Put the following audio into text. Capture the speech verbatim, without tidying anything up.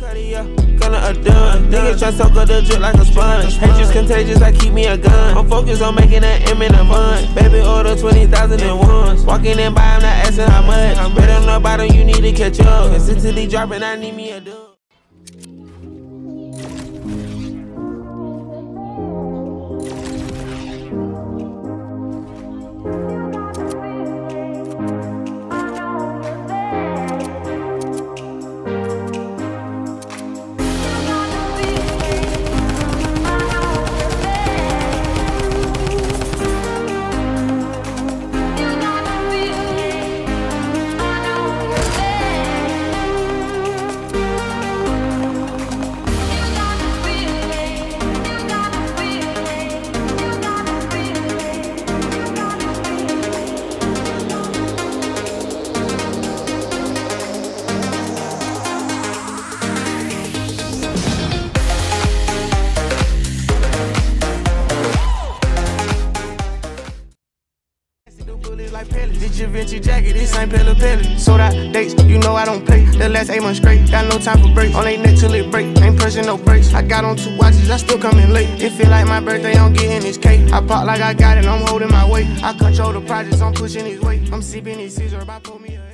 Gonna a done. Niggas try to soak up the drip like a sponge. Hatred's contagious, I keep me a gun. I'm focused on making that M in a month. Baby order twenty thousand and ones. Walking in by, I'm not asking how much. I'm right on the bottom, you need to catch up. Consistently dropping, I need me a dub. Like pellets. This your Vinci jacket, this ain't Pella Pellet. Sold out dates, you know I don't play. The last eight months straight, got no time for breaks. On they neck till it break, ain't pressing no brakes. I got on two watches, I still coming late. It feel like my birthday, I'm getting this cake. I pop like I got it, I'm holding my weight. I control the projects, I'm pushing his weight. I'm sipping his scissor, I pull me a